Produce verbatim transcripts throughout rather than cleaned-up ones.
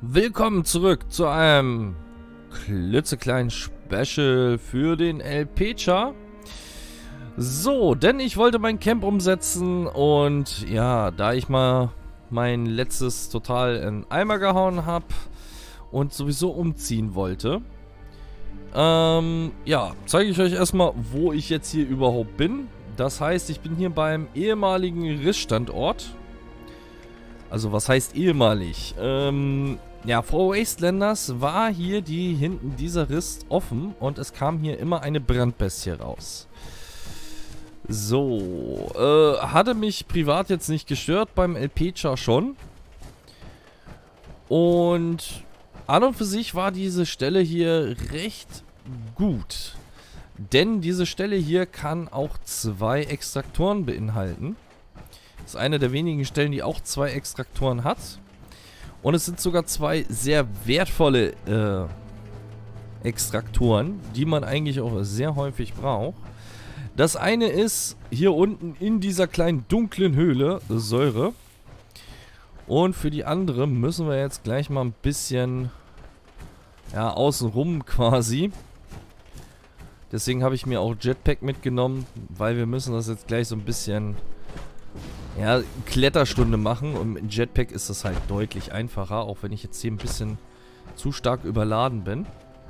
Willkommen zurück zu einem klitzekleinen Special für den El Pecha. So, denn ich wollte mein Camp umsetzen und ja, da ich mal mein letztes total in Eimer gehauen habe und sowieso umziehen wollte, ähm, ja, zeige ich euch erstmal, wo ich jetzt hier überhaupt bin. Das heißt, ich bin hier beim ehemaligen Rissstandort. Also was heißt ehemalig? Ähm, ja, vor Wastelanders war hier die hinten dieser Riss offen und es kam hier immer eine Brandbestie raus. So, äh, hatte mich privat jetzt nicht gestört, beim El Pecha schon. Und an und für sich war diese Stelle hier recht gut. Denn diese Stelle hier kann auch zwei Extraktoren beinhalten. Das ist eine der wenigen Stellen, die auch zwei Extraktoren hat. Und es sind sogar zwei sehr wertvolle äh, Extraktoren, die man eigentlich auch sehr häufig braucht. Das eine ist hier unten in dieser kleinen dunklen Höhle Säure. Und für die andere müssen wir jetzt gleich mal ein bisschen ja, außenrum quasi. Deswegen habe ich mir auch Jetpack mitgenommen, weil wir müssen das jetzt gleich so ein bisschen... ja, Kletterstunde machen und mit Jetpack ist das halt deutlich einfacher, auch wenn ich jetzt hier ein bisschen zu stark überladen bin.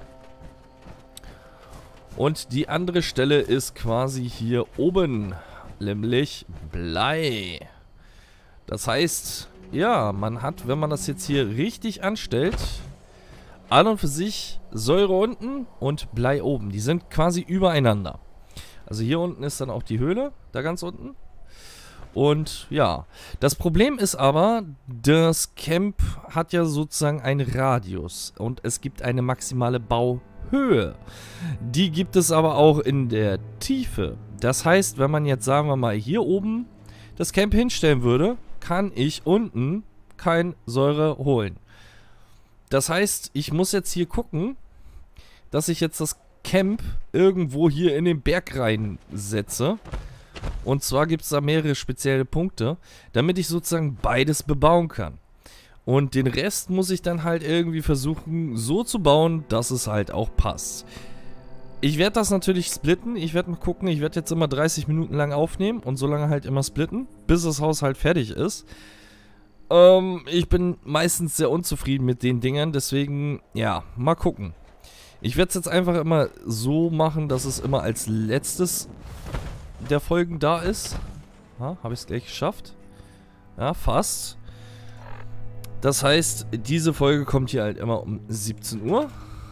Und die andere Stelle ist quasi hier oben, nämlich Blei. Das heißt, ja, man hat, wenn man das jetzt hier richtig anstellt, an und für sich Säure unten und Blei oben. Die sind quasi übereinander. Also hier unten ist dann auch die Höhle, da ganz unten. Und ja, das Problem ist aber, das Camp hat ja sozusagen einen Radius und es gibt eine maximale Bauhöhe. Die gibt es aber auch in der Tiefe. Das heißt, wenn man jetzt, sagen wir mal, hier oben das Camp hinstellen würde, kann ich unten kein Säure holen. Das heißt, ich muss jetzt hier gucken, dass ich jetzt das Camp irgendwo hier in den Berg reinsetze. Und zwar gibt es da mehrere spezielle Punkte, damit ich sozusagen beides bebauen kann. Und den Rest muss ich dann halt irgendwie versuchen so zu bauen, dass es halt auch passt. Ich werde das natürlich splitten. Ich werde mal gucken, ich werde jetzt immer dreißig Minuten lang aufnehmen und so lange halt immer splitten, bis das Haus halt fertig ist. Ähm, ich bin meistens sehr unzufrieden mit den Dingern, deswegen, ja, mal gucken. Ich werde es jetzt einfach immer so machen, dass es immer als letztes der Folgen da ist. Ja, habe ich es gleich geschafft. Ja, fast. Das heißt, diese Folge kommt hier halt immer um siebzehn Uhr.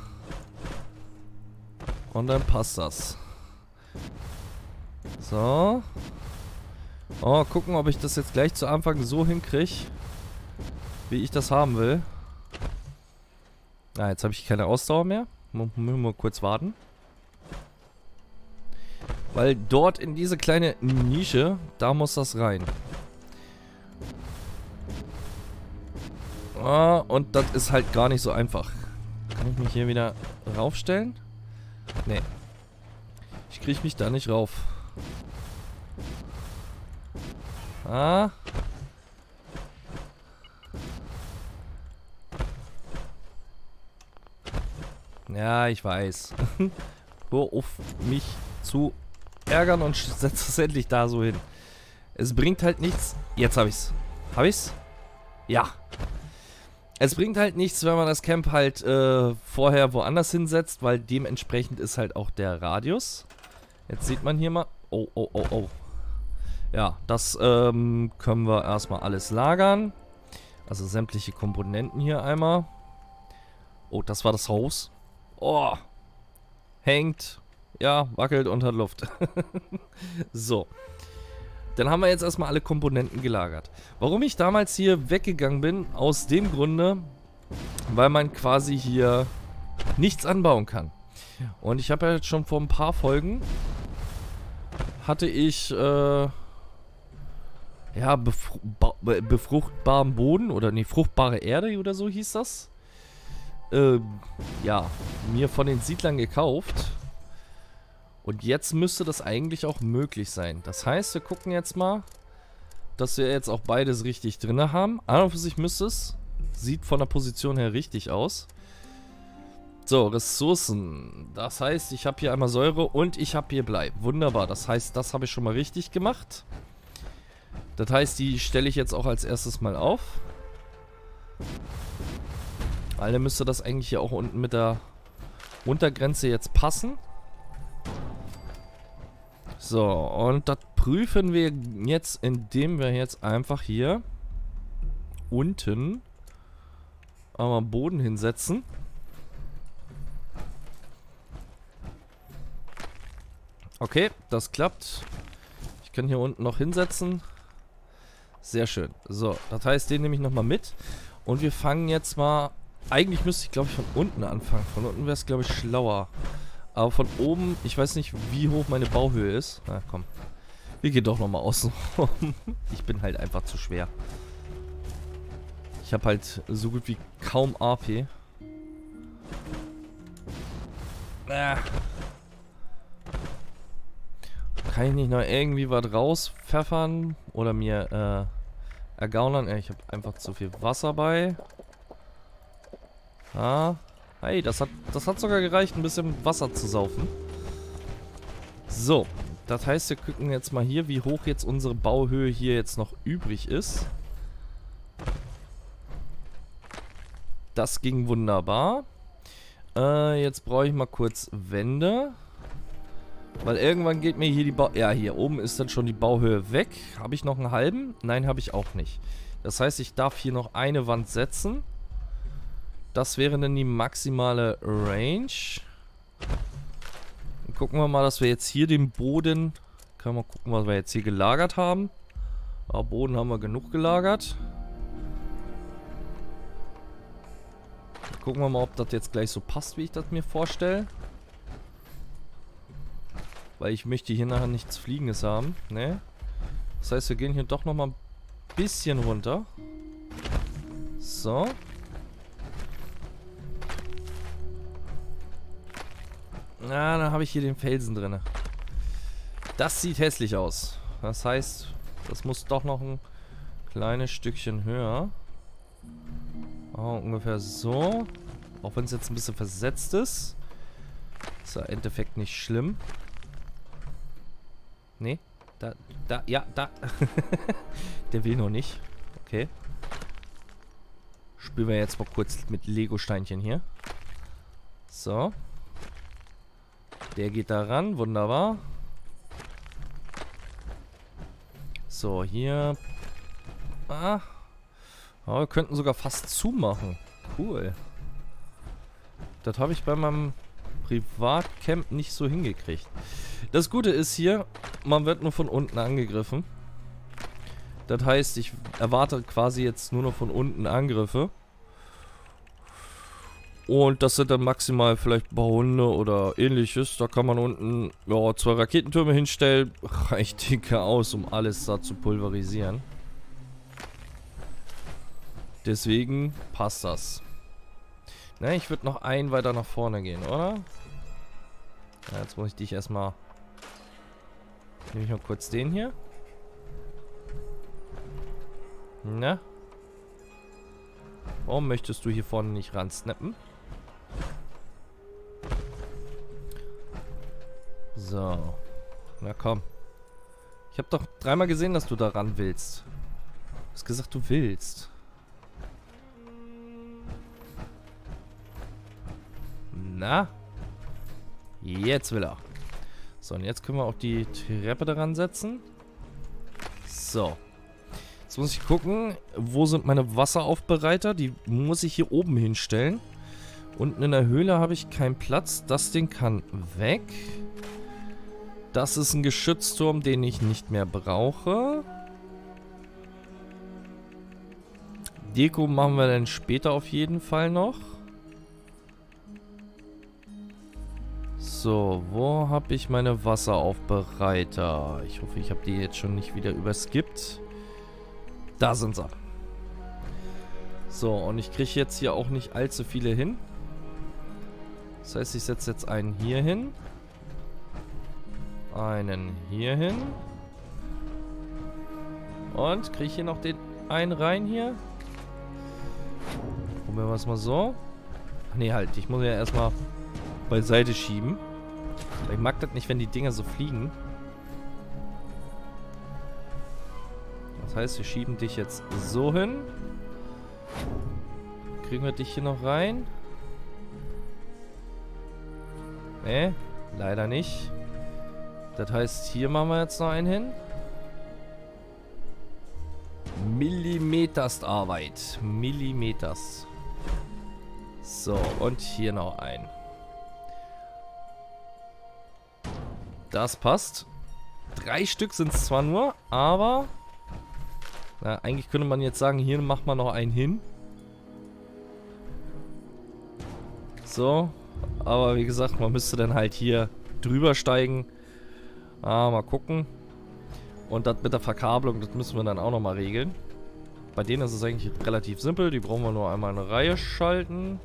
Und dann passt das. So. Oh, gucken, ob ich das jetzt gleich zu Anfang so hinkriege, wie ich das haben will. Ah, jetzt habe ich keine Ausdauer mehr. Müssen wir mal kurz warten. Weil dort in diese kleine Nische, da muss das rein. Ah, und das ist halt gar nicht so einfach. Kann ich mich hier wieder raufstellen? Nee. Ich kriege mich da nicht rauf. Ah. Ja, ich weiß. Hör auf mich zu ärgern und setzt es endlich da so hin. Es bringt halt nichts. Jetzt habe ich's. Habe ich's? Ja. Es bringt halt nichts, wenn man das Camp halt äh, vorher woanders hinsetzt, weil dementsprechend ist halt auch der Radius. Jetzt sieht man hier mal. Oh, oh, oh, oh. Ja, das ähm, können wir erstmal alles lagern. Also sämtliche Komponenten hier einmal. Oh, das war das Haus. Oh. Hängt. Ja, wackelt unter Luft. So. Dann haben wir jetzt erstmal alle Komponenten gelagert. Warum ich damals hier weggegangen bin, aus dem Grunde, weil man quasi hier nichts anbauen kann. Und ich habe ja jetzt schon vor ein paar Folgen hatte ich äh, ja befru befruchtbaren Boden oder nee, fruchtbare Erde oder so hieß das. Äh, ja, mir von den Siedlern gekauft. Und jetzt müsste das eigentlich auch möglich sein. Das heißt, wir gucken jetzt mal, dass wir jetzt auch beides richtig drin haben. An und für sich müsste es Sieht von der Position her richtig aus. So, Ressourcen. Das heißt, ich habe hier einmal Säure und ich habe hier Blei. Wunderbar. Das heißt, das habe ich schon mal richtig gemacht. Das heißt, die stelle ich jetzt auch als erstes mal auf. Alle müsste das eigentlich hier auch unten mit der Untergrenze jetzt passen. So, und das prüfen wir jetzt, indem wir jetzt einfach hier unten einmal Boden hinsetzen. Okay, das klappt. Ich kann hier unten noch hinsetzen. Sehr schön. So, das heißt, den nehme ich nochmal mit. Und wir fangen jetzt mal... Eigentlich müsste ich, glaube ich, von unten anfangen. Von unten wäre es, glaube ich, schlauer. Aber von oben, ich weiß nicht, wie hoch meine Bauhöhe ist. Na komm. Wir gehen doch nochmal außen rum. Ich bin halt einfach zu schwer. Ich habe halt so gut wie kaum A P. Ah. Kann ich nicht noch irgendwie was rauspfeffern? Oder mir äh, ergaunern? Ich habe einfach zu viel Wasser bei. Ah. Hey, das hat, das hat sogar gereicht, ein bisschen Wasser zu saufen. So. Das heißt, wir gucken jetzt mal hier, wie hoch jetzt unsere Bauhöhe hier jetzt noch übrig ist. Das ging wunderbar. Äh, jetzt brauche ich mal kurz Wände. Weil irgendwann geht mir hier die Bau... Ja, hier oben ist dann schon die Bauhöhe weg. Habe ich noch einen halben? Nein, habe ich auch nicht. Das heißt, ich darf hier noch eine Wand setzen. Das wäre dann die maximale Range. Dann gucken wir mal, dass wir jetzt hier den Boden... Können wir mal gucken, was wir jetzt hier gelagert haben. Aber Boden haben wir genug gelagert. Gucken wir mal, ob das jetzt gleich so passt, wie ich das mir vorstelle. Weil ich möchte hier nachher nichts Fliegendes haben. Ne? Das heißt, wir gehen hier doch nochmal ein bisschen runter. So. Na, dann habe ich hier den Felsen drin. Das sieht hässlich aus. Das heißt, das muss doch noch ein kleines Stückchen höher. Oh, ungefähr so. Auch wenn es jetzt ein bisschen versetzt ist. Ist ja im Endeffekt nicht schlimm. Nee. Da, da, ja, da. Der will noch nicht. Okay. Spielen wir jetzt mal kurz mit Lego-Steinchen hier. So. Der geht da ran. Wunderbar. So, hier. Ah. Oh, wir könnten sogar fast zumachen. Cool. Das habe ich bei meinem Privatcamp nicht so hingekriegt. Das Gute ist hier, man wird nur von unten angegriffen. Das heißt, ich erwarte quasi jetzt nur noch von unten Angriffe. Und das sind dann maximal vielleicht Bauhunde oder ähnliches. Da kann man unten ja, zwei Raketentürme hinstellen. Reicht dicker aus, um alles da zu pulverisieren. Deswegen passt das. Na, ich würde noch einen weiter nach vorne gehen, oder? Ja, jetzt muss ich dich erstmal... Nehme ich mal kurz den hier. Na? Warum möchtest du hier vorne nicht ran snappen? So. Na komm. Ich habe doch dreimal gesehen, dass du da ran willst. Du hast gesagt, du willst. Na? Jetzt will er. So, und jetzt können wir auch die Treppe daran setzen. So. Jetzt muss ich gucken, wo sind meine Wasseraufbereiter? Die muss ich hier oben hinstellen. Unten in der Höhle habe ich keinen Platz. Das Ding kann weg. Das ist ein Geschützturm, den ich nicht mehr brauche. Deko machen wir dann später auf jeden Fall noch. So, wo habe ich meine Wasseraufbereiter? Ich hoffe, ich habe die jetzt schon nicht wieder überskippt. Da sind sie. So, und ich kriege jetzt hier auch nicht allzu viele hin. Das heißt, ich setze jetzt einen hier hin. Einen hier hin. Und kriege ich hier noch den einen rein hier. Probieren wir es mal so. Ach nee, halt. Ich muss ja erstmal beiseite schieben. Weil ich mag das nicht, wenn die Dinger so fliegen. Das heißt, wir schieben dich jetzt so hin. Kriegen wir dich hier noch rein? Nee, leider nicht. Das heißt, hier machen wir jetzt noch einen hin. Millimeters Arbeit. Millimeters. So, und hier noch ein. Das passt. Drei Stück sind es zwar nur, aber... Na, eigentlich könnte man jetzt sagen, hier macht man noch einen hin. So. Aber wie gesagt, man müsste dann halt hier drüber steigen. Ah, mal gucken. Und das mit der Verkabelung, das müssen wir dann auch nochmal regeln. Bei denen ist es eigentlich relativ simpel. Die brauchen wir nur einmal eine Reihe schalten.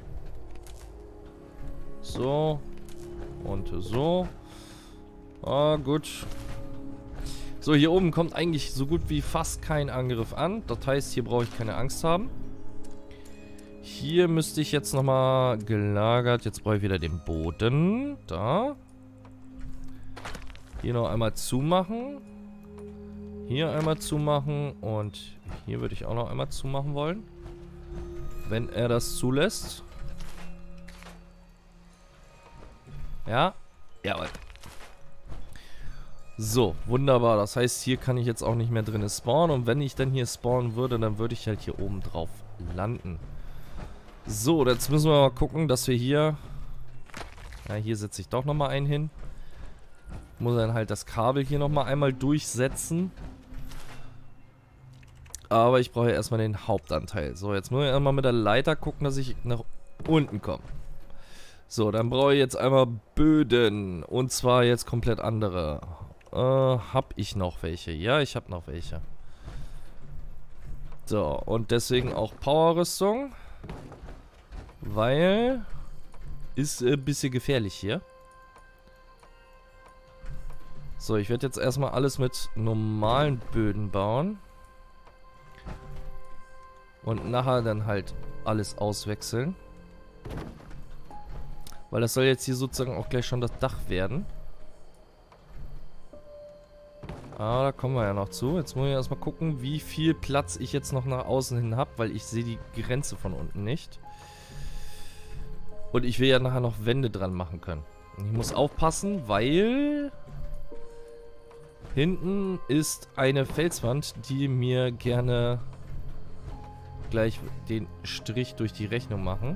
So. Und so. Ah, gut. So, hier oben kommt eigentlich so gut wie fast kein Angriff an. Das heißt, hier brauche ich keine Angst haben. Hier müsste ich jetzt nochmal gelagert. Jetzt brauche ich wieder den Boden. Da. Hier noch einmal zumachen. Hier einmal zumachen. Und hier würde ich auch noch einmal zumachen wollen. Wenn er das zulässt. Ja. Jawohl. So, wunderbar. Das heißt, hier kann ich jetzt auch nicht mehr drin spawnen. Und wenn ich dann hier spawnen würde, dann würde ich halt hier oben drauf landen. So, jetzt müssen wir mal gucken, dass wir hier... Ja, hier setze ich doch nochmal einen hin. Muss dann halt das Kabel hier nochmal einmal durchsetzen. Aber ich brauche ja erstmal den Hauptanteil. So, jetzt muss ich einmal mit der Leiter gucken, dass ich nach unten komme. So, dann brauche ich jetzt einmal Böden. Und zwar jetzt komplett andere. Äh, hab ich noch welche? Ja, ich habe noch welche. So, und deswegen auch Powerrüstung. Weil... Ist ein bisschen gefährlich hier. So, ich werde jetzt erstmal alles mit normalen Böden bauen. Und nachher dann halt alles auswechseln. Weil das soll jetzt hier sozusagen auch gleich schon das Dach werden. Ah, da kommen wir ja noch zu. Jetzt muss ich erstmal gucken, wie viel Platz ich jetzt noch nach außen hin habe, weil ich sehe die Grenze von unten nicht. Und ich will ja nachher noch Wände dran machen können. Und ich muss aufpassen, weil... Hinten ist eine Felswand, die mir gerne gleich den Strich durch die Rechnung machen.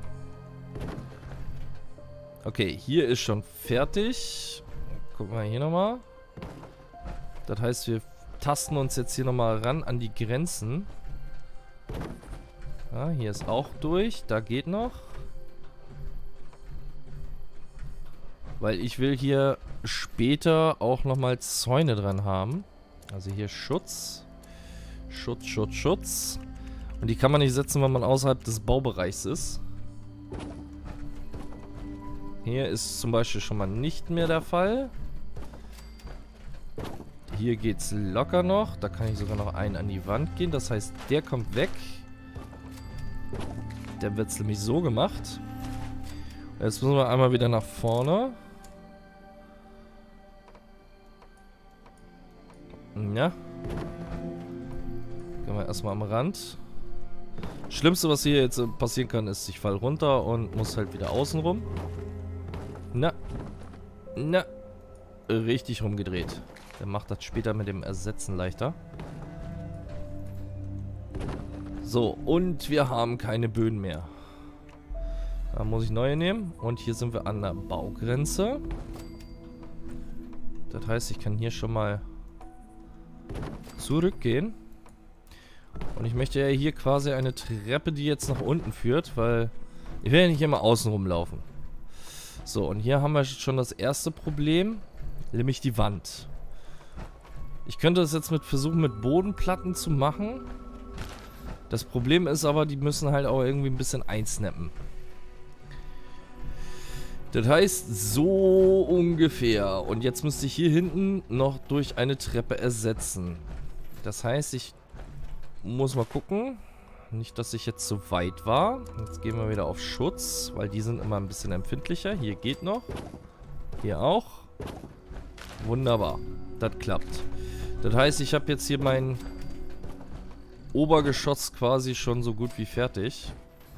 Okay, hier ist schon fertig. Gucken wir hier nochmal. Das heißt, wir tasten uns jetzt hier nochmal ran an die Grenzen. Ja, hier ist auch durch. Da geht noch. Weil ich will hier später auch nochmal Zäune dran haben. Also hier Schutz. Schutz, Schutz, Schutz. Und die kann man nicht setzen, wenn man außerhalb des Baubereichs ist. Hier ist zum Beispiel schon mal nicht mehr der Fall. Hier geht's locker noch. Da kann ich sogar noch einen an die Wand gehen. Das heißt, der kommt weg. Der wird nämlich so gemacht. Jetzt müssen wir einmal wieder nach vorne. Ja. Gehen wir erstmal am Rand. Schlimmste, was hier jetzt passieren kann, ist, ich fall runter und muss halt wieder außen rum. Na. Na. Richtig rumgedreht. Der macht das später mit dem Ersetzen leichter. So, und wir haben keine Böden mehr. Da muss ich neue nehmen. Und hier sind wir an der Baugrenze. Das heißt, ich kann hier schon mal zurückgehen. Und ich möchte ja hier quasi eine Treppe, die jetzt nach unten führt, weil ich will ja nicht immer außen rumlaufen. So, und hier haben wir schon das erste Problem, nämlich die Wand. Ich könnte das jetzt mit versuchen, mit Bodenplatten zu machen. Das Problem ist aber, die müssen halt auch irgendwie ein bisschen einsnappen. Das heißt, so ungefähr. Und jetzt müsste ich hier hinten noch durch eine Treppe ersetzen. Das heißt, ich muss mal gucken. Nicht, dass ich jetzt so weit war. Jetzt gehen wir wieder auf Schutz, weil die sind immer ein bisschen empfindlicher. Hier geht noch. Hier auch. Wunderbar. Das klappt. Das heißt, ich habe jetzt hier mein Obergeschoss quasi schon so gut wie fertig.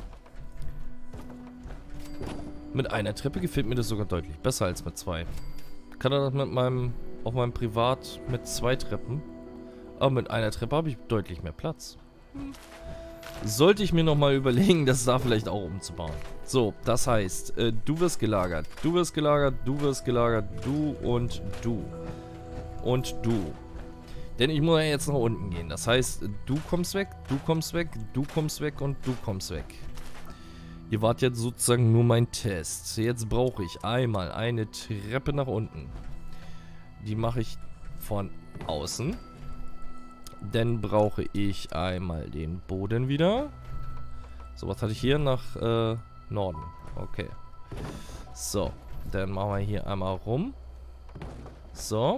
Mit einer Treppe gefällt mir das sogar deutlich besser als mit zwei. Ich kann das mit meinem, auf meinem Privat mit zwei Treppen. Aber mit einer Treppe habe ich deutlich mehr Platz. Sollte ich mir nochmal überlegen, das da vielleicht auch umzubauen. So, das heißt, äh, du wirst gelagert, du wirst gelagert, du wirst gelagert, du und du. Und du. Denn ich muss ja jetzt nach unten gehen. Das heißt, du kommst weg, du kommst weg, du kommst weg und du kommst weg. Ihr wart jetzt sozusagen nur mein Test. Jetzt brauche ich einmal eine Treppe nach unten. Die mache ich von außen. Dann brauche ich einmal den Boden wieder. So, was hatte ich hier? Nach äh, Norden. Okay. So, dann machen wir hier einmal rum. So.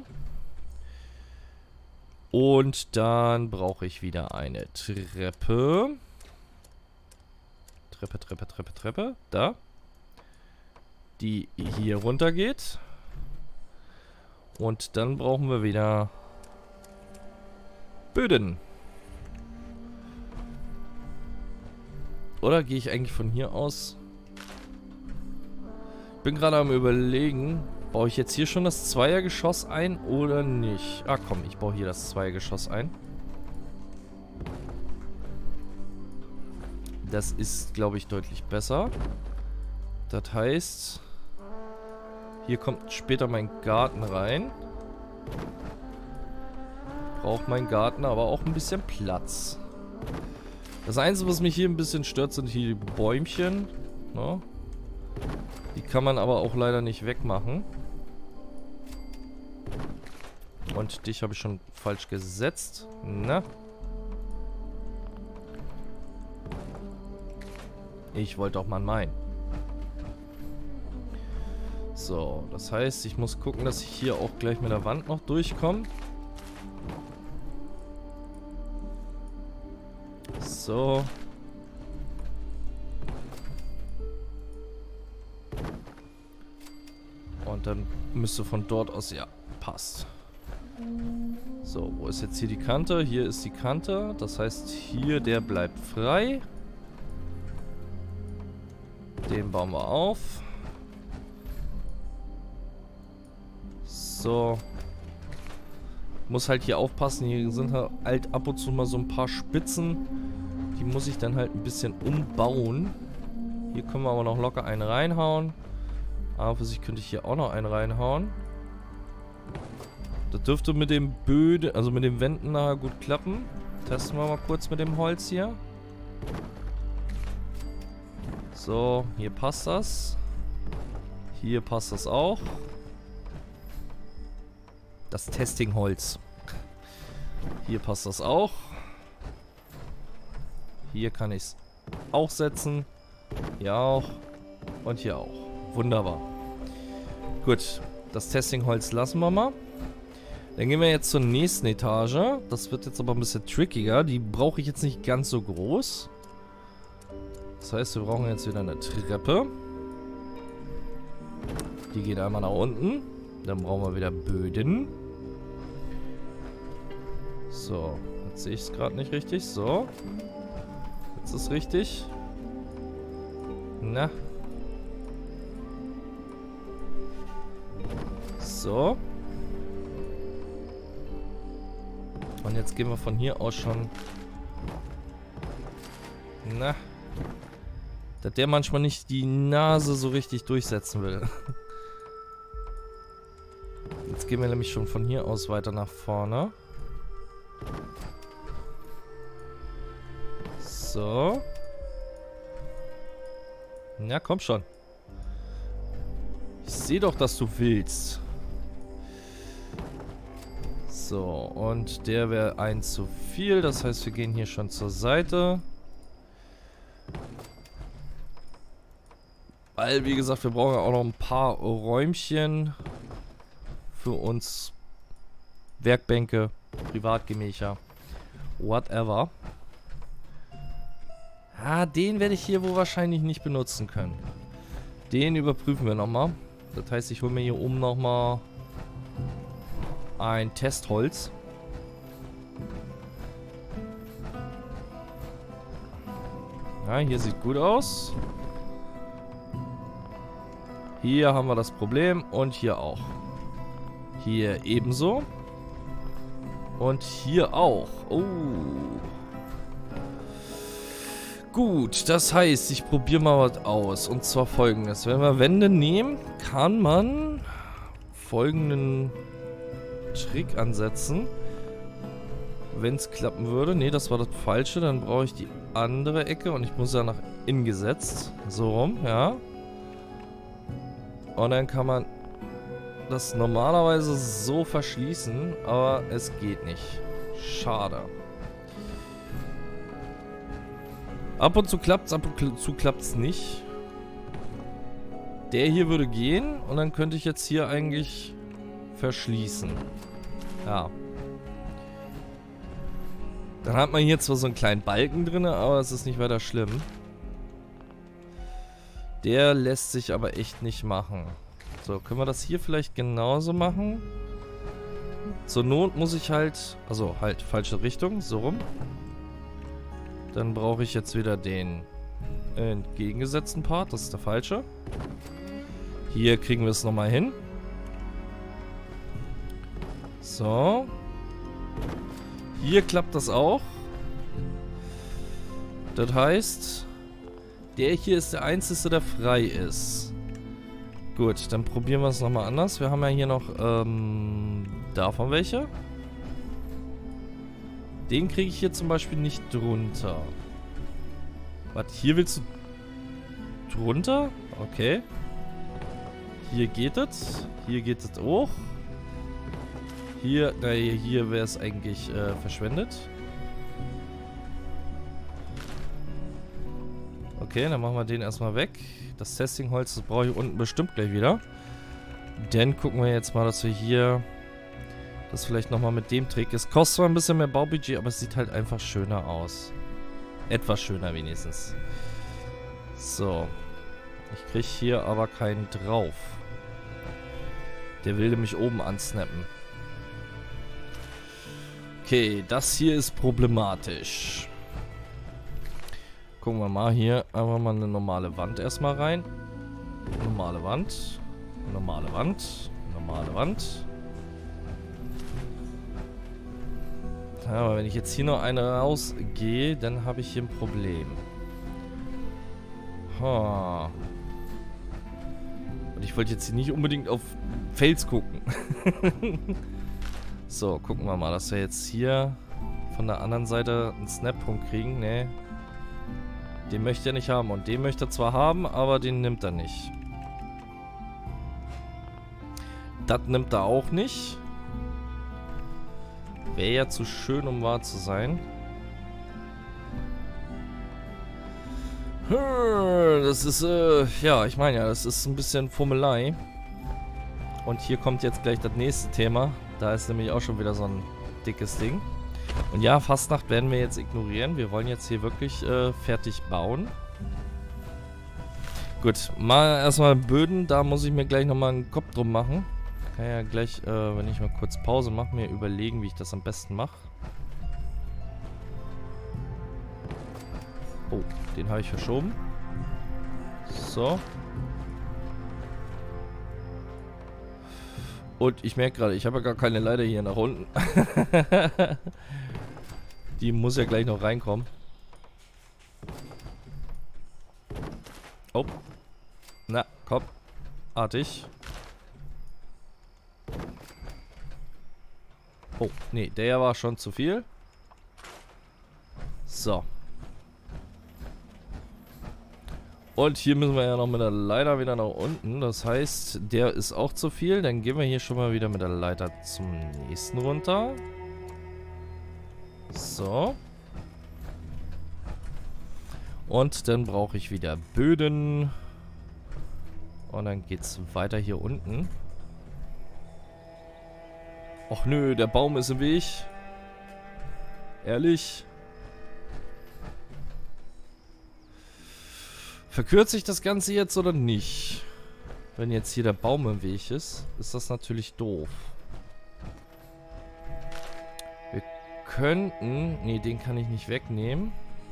Und dann brauche ich wieder eine Treppe. Treppe, Treppe, Treppe, Treppe. Da. Die hier runter geht. Und dann brauchen wir wieder Böden. Oder gehe ich eigentlich von hier aus? Ich bin gerade am Überlegen, baue ich jetzt hier schon das Zweiergeschoss ein oder nicht? Ah komm, ich baue hier das Zweiergeschoss ein. Das ist, glaube ich, deutlich besser. Das heißt, hier kommt später mein Garten rein. Braucht mein Garten aber auch ein bisschen Platz. Das Einzige, was mich hier ein bisschen stört, sind hier die Bäumchen. Ne? Die kann man aber auch leider nicht wegmachen. Und dich habe ich schon falsch gesetzt. Na? Ich wollte auch mal meinen. So, das heißt, ich muss gucken, dass ich hier auch gleich mit der Wand noch durchkomme. So. Und dann müsste von dort aus, ja, passt. So, wo ist jetzt hier die Kante? Hier ist die Kante. Das heißt, hier, der bleibt frei. Den bauen wir auf. So. Muss halt hier aufpassen. Hier sind halt ab und zu mal so ein paar Spitzen. Die muss ich dann halt ein bisschen umbauen. Hier können wir aber noch locker einen reinhauen. Aber für sich könnte ich hier auch noch einen reinhauen. Das dürfte mit dem Böden, also mit den Wänden nachher gut klappen. Testen wir mal kurz mit dem Holz hier. So, hier passt das. Hier passt das auch. Das Testingholz. Hier passt das auch. Hier kann ich es auch setzen. Hier auch. Und hier auch. Wunderbar. Gut, das Testingholz lassen wir mal. Dann gehen wir jetzt zur nächsten Etage. Das wird jetzt aber ein bisschen trickiger. Die brauche ich jetzt nicht ganz so groß. Das heißt, wir brauchen jetzt wieder eine Treppe. Die geht einmal nach unten. Dann brauchen wir wieder Böden. So, jetzt sehe ich es gerade nicht richtig. So. Jetzt ist es richtig. Na. So. Und jetzt gehen wir von hier aus schon. Na. Dass der manchmal nicht die Nase so richtig durchsetzen will. Jetzt gehen wir nämlich schon von hier aus weiter nach vorne. So. Na, komm schon. Ich sehe doch, dass du willst. So, und der wäre ein zu viel. Das heißt, wir gehen hier schon zur Seite. Weil, wie gesagt, wir brauchen ja auch noch ein paar Räumchen für uns. Werkbänke, Privatgemächer, whatever. Ah, den werde ich hier wohl wahrscheinlich nicht benutzen können. Den überprüfen wir nochmal. Das heißt, ich hole mir hier oben nochmal ein Testholz. Ja, hier sieht gut aus. Hier haben wir das Problem und hier auch. Hier ebenso. Und hier auch. Oh. Gut, das heißt, ich probiere mal was aus. Und zwar folgendes. Wenn wir Wände nehmen, kann man folgenden Trick ansetzen. Wenn es klappen würde. Ne, das war das Falsche. Dann brauche ich die andere Ecke. Und ich muss ja nach innen gesetzt. So rum, ja. Und dann kann man das normalerweise so verschließen. Aber es geht nicht. Schade. Ab und zu klappt's, ab und zu klappt's nicht. Der hier würde gehen. Und dann könnte ich jetzt hier eigentlich verschließen. Ja. Dann hat man hier zwar so einen kleinen Balken drin, aber es ist nicht weiter schlimm. Der lässt sich aber echt nicht machen. So, können wir das hier vielleicht genauso machen? Zur Not muss ich halt... Also, halt, falsche Richtung, so rum. Dann brauche ich jetzt wieder den entgegengesetzten Part. Das ist der falsche. Hier kriegen wir es nochmal hin. So. Hier klappt das auch. Das heißt, der hier ist der einzige, der frei ist. Gut, dann probieren wir es nochmal anders. Wir haben ja hier noch ähm, davon welche. Den kriege ich hier zum Beispiel nicht drunter. Was, hier willst du drunter? Okay. Hier geht es. Hier geht es auch. Hier, naja, hier wäre es eigentlich äh, verschwendet. Okay, dann machen wir den erstmal weg. Das Testingholz, das brauche ich unten bestimmt gleich wieder. Dann gucken wir jetzt mal, dass wir hier das vielleicht nochmal mit dem Trick. Es kostet zwar ein bisschen mehr Baubudget, aber es sieht halt einfach schöner aus. Etwas schöner wenigstens. So. Ich kriege hier aber keinen drauf. Der will nämlich oben ansnappen. Okay, das hier ist problematisch. Gucken wir mal hier. Einfach mal eine normale Wand erstmal rein. Normale Wand. Normale Wand. Normale Wand. Ja, aber wenn ich jetzt hier noch eine rausgehe, dann habe ich hier ein Problem. Ha. Und ich wollte jetzt hier nicht unbedingt auf Fels gucken. So, gucken wir mal, dass wir jetzt hier von der anderen Seite einen Snap-Punkt kriegen. Nee. Den möchte er nicht haben. Und den möchte er zwar haben, aber den nimmt er nicht. Das nimmt er auch nicht. Wäre ja zu schön, um wahr zu sein. Das ist, äh, ja, ich meine ja, das ist ein bisschen Fummelei. Und hier kommt jetzt gleich das nächste Thema. Da ist nämlich auch schon wieder so ein dickes Ding. Und ja, Fastnacht werden wir jetzt ignorieren. Wir wollen jetzt hier wirklich äh, fertig bauen. Gut, mal erstmal Böden. Da muss ich mir gleich nochmal einen Kopf drum machen. Kann ja gleich, äh, wenn ich mal kurz Pause mache, mir überlegen, wie ich das am besten mache. Oh, den habe ich verschoben. So. Und ich merke gerade, ich habe ja gar keine Leiter hier nach unten. Die muss ja gleich noch reinkommen. Oh. Na, komm. Artig. Oh, nee, der war schon zu viel. So. Und hier müssen wir ja noch mit der Leiter wieder nach unten. Das heißt, der ist auch zu viel. Dann gehen wir hier schon mal wieder mit der Leiter zum nächsten runter. So. Und dann brauche ich wieder Böden. Und dann geht's weiter hier unten. Och nö, der Baum ist im Weg. Verkürze ich das Ganze jetzt oder nicht? Wenn jetzt hier der Baum im Weg ist, ist das natürlich doof. Wir könnten... Nee, den kann ich nicht wegnehmen.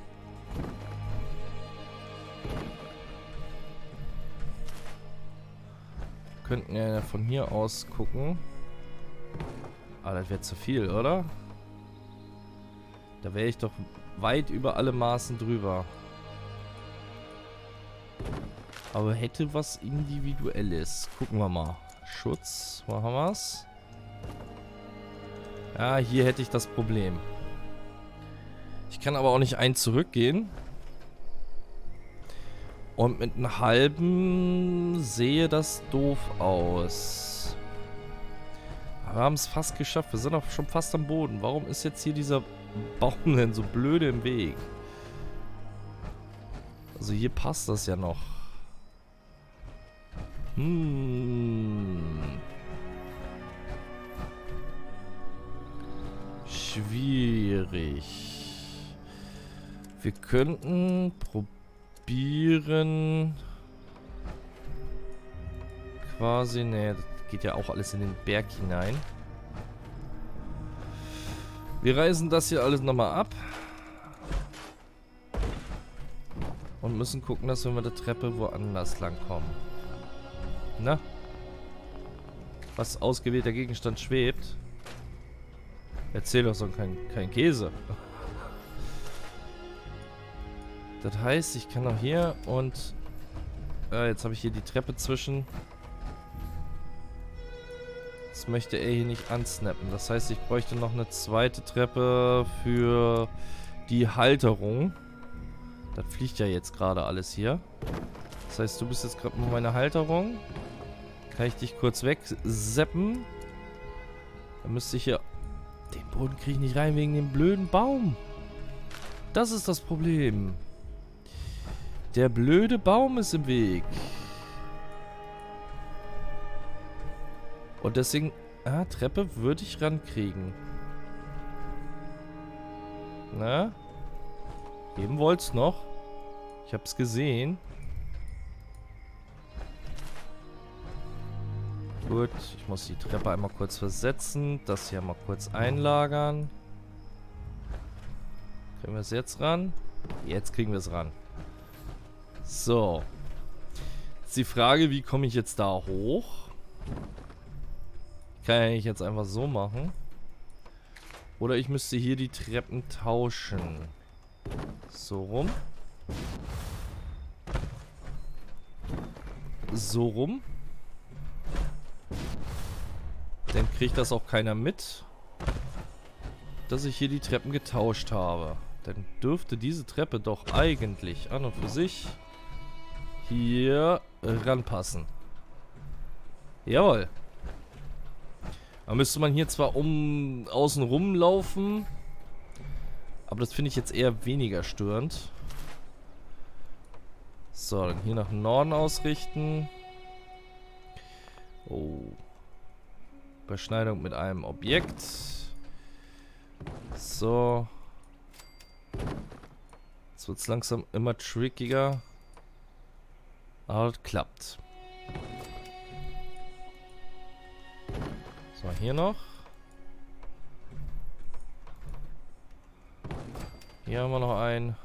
Wir könnten ja von hier aus gucken. Aber das wäre zu viel, oder? Da wäre ich doch weit über alle Maßen drüber. Aber hätte was Individuelles. Gucken wir mal. Schutz, wo haben wir's? Ja, hier hätte ich das Problem. Ich kann aber auch nicht einen zurückgehen. Und mit einem halben sehe das doof aus. Aber wir haben es fast geschafft. Wir sind auch schon fast am Boden. Warum ist jetzt hier dieser Baum denn so blöde im Weg? Also hier passt das ja noch. Hm. Schwierig. Wir könnten probieren. Quasi, ne, das geht ja auch alles in den Berg hinein. Wir reißen das hier alles nochmal ab. Und müssen gucken, dass wir mit der Treppe woanders lang kommen. Na? Was ausgewählter Gegenstand schwebt? Erzähl doch so kein, kein Käse. Das heißt, ich kann auch hier und... Äh, jetzt habe ich hier die Treppe zwischen. Das möchte er hier nicht ansnappen. Das heißt, ich bräuchte noch eine zweite Treppe für die Halterung. Das fliegt ja jetzt gerade alles hier. Das heißt, du bist jetzt gerade mit meiner Halterung. Kann ich dich kurz wegseppen? Dann müsste ich hier... Den Boden kriege ich nicht rein wegen dem blöden Baum. Das ist das Problem. Der blöde Baum ist im Weg. Und deswegen... Ah, Treppe würde ich rankriegen. Na? Eben wollt's noch. Ich hab's gesehen. Gut, ich muss die Treppe einmal kurz versetzen. Das hier mal kurz einlagern. Kriegen wir es jetzt ran? Jetzt kriegen wir es ran. So. Jetzt die Frage, wie komme ich jetzt da hoch? Kann ich jetzt einfach so machen. Oder ich müsste hier die Treppen tauschen. So rum. So rum. Dann kriegt das auch keiner mit, dass ich hier die Treppen getauscht habe. Dann dürfte diese Treppe doch eigentlich an und für sich hier ranpassen. Jawohl. Da müsste man hier zwar um außen rum laufen, aber das finde ich jetzt eher weniger störend. So, dann hier nach Norden ausrichten. Oh. Überschneidung mit einem Objekt. So. Jetzt wird es langsam immer trickiger. Aber es klappt. So, hier noch. Hier haben wir noch einen.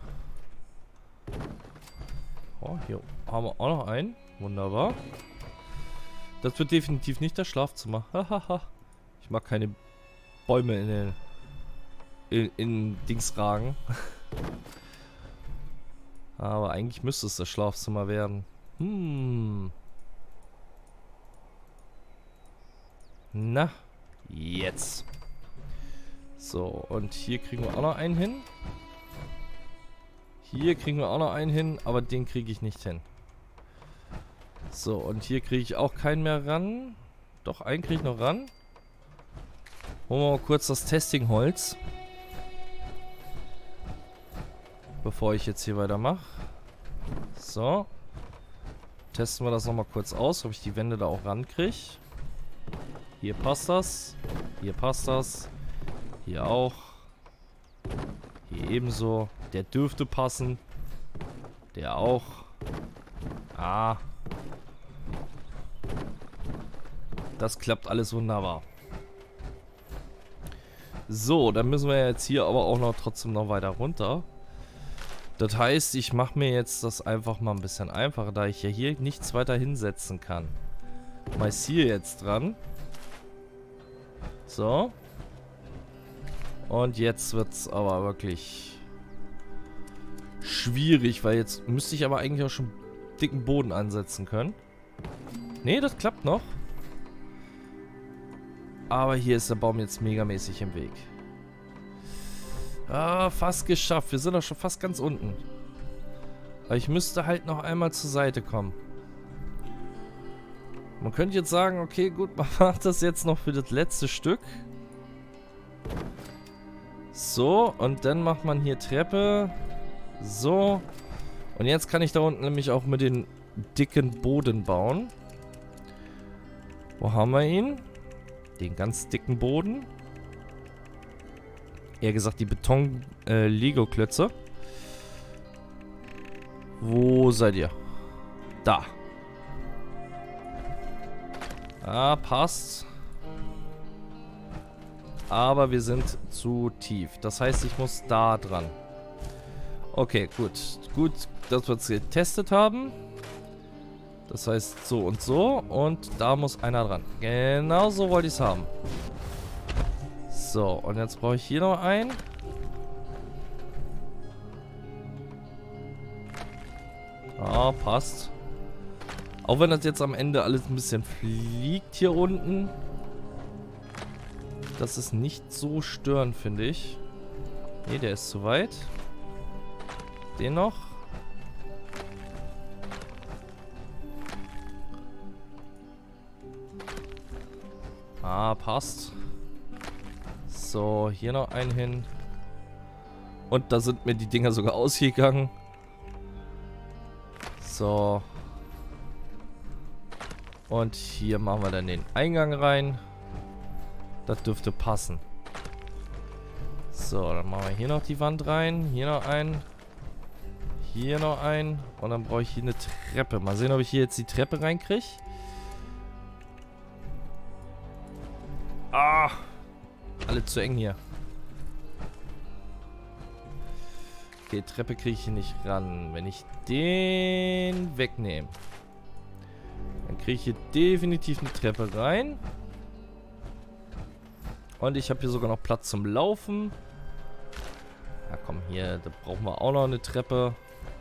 Oh, hier haben wir auch noch einen. Wunderbar. Das wird definitiv nicht das Schlafzimmer. Hahaha. Ich mag keine Bäume in den in, in Dings ragen. Aber eigentlich müsste es das Schlafzimmer werden. Hm. Na, jetzt. So, und hier kriegen wir auch noch einen hin. Hier kriegen wir auch noch einen hin, aber den kriege ich nicht hin. So, und hier kriege ich auch keinen mehr ran. Doch, einen kriege ich noch ran. Holen wir mal kurz das Testingholz. Bevor ich jetzt hier weitermache. So. Testen wir das nochmal kurz aus, ob ich die Wände da auch rankriege. Hier passt das. Hier passt das. Hier auch. Hier ebenso. Der dürfte passen. Der auch. Ah. Das klappt alles wunderbar. So, dann müssen wir jetzt hier aber auch noch trotzdem noch weiter runter. Das heißt, ich mache mir jetzt das einfach mal ein bisschen einfacher, da ich ja hier nichts weiter hinsetzen kann. Mal ist hier jetzt dran. So. Und jetzt wird es aber wirklich schwierig, weil jetzt müsste ich aber eigentlich auch schon dicken Boden ansetzen können. Nee, das klappt noch. Aber hier ist der Baum jetzt megamäßig im Weg. Ah, fast geschafft. Wir sind doch schon fast ganz unten. Aber ich müsste halt noch einmal zur Seite kommen. Man könnte jetzt sagen, okay, gut, man macht das jetzt noch für das letzte Stück. So, und dann macht man hier Treppe. So. Und jetzt kann ich da unten nämlich auch mit den dicken Boden bauen. Wo haben wir ihn? Den ganz dicken Boden. Eher gesagt die Beton-Lego-Klötze. Äh, Wo seid ihr? Da. Ah, passt. Aber wir sind zu tief. Das heißt, ich muss da dran. Okay, gut. Gut, dass wir es getestet haben. Das heißt so und so. Und da muss einer dran. Genau so wollte ich es haben. So, und jetzt brauche ich hier noch einen. Ah, passt. Auch wenn das jetzt am Ende alles ein bisschen fliegt hier unten. Das ist nicht so störend, finde ich. Ne, der ist zu weit. Den noch. Ah, passt. So, hier noch einen hin. Und da sind mir die Dinger sogar ausgegangen. So. Und hier machen wir dann den Eingang rein. Das dürfte passen. So, dann machen wir hier noch die Wand rein. Hier noch einen. Hier noch einen. Und dann brauche ich hier eine Treppe. Mal sehen, ob ich hier jetzt die Treppe reinkriege. Ah! Alle zu eng hier. Okay, Treppe kriege ich hier nicht ran. Wenn ich den wegnehme, dann kriege ich hier definitiv eine Treppe rein. Und ich habe hier sogar noch Platz zum Laufen. Ja, komm, hier, da brauchen wir auch noch eine Treppe.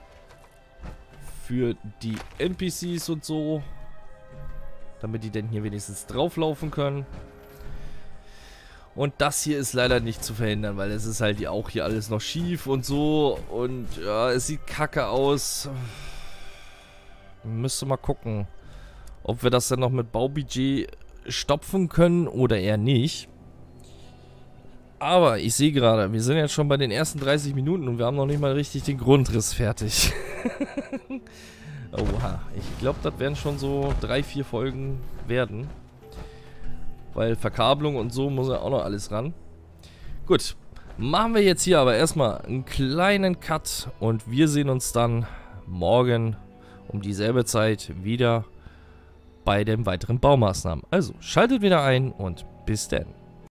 Für die N P Cs und so. Damit die denn hier wenigstens drauflaufen können. Und das hier ist leider nicht zu verhindern, weil es ist halt auch hier alles noch schief und so. Und ja, es sieht kacke aus. Müsste mal gucken, ob wir das dann noch mit Baubudget stopfen können oder eher nicht. Aber ich sehe gerade, wir sind jetzt schon bei den ersten dreißig Minuten und wir haben noch nicht mal richtig den Grundriss fertig. Oha, ich glaube, das werden schon so drei, vier Folgen werden. Weil Verkabelung und so muss ja auch noch alles ran. Gut, machen wir jetzt hier aber erstmal einen kleinen Cut und wir sehen uns dann morgen um dieselbe Zeit wieder bei den weiteren Baumaßnahmen. Also schaltet wieder ein und bis dann.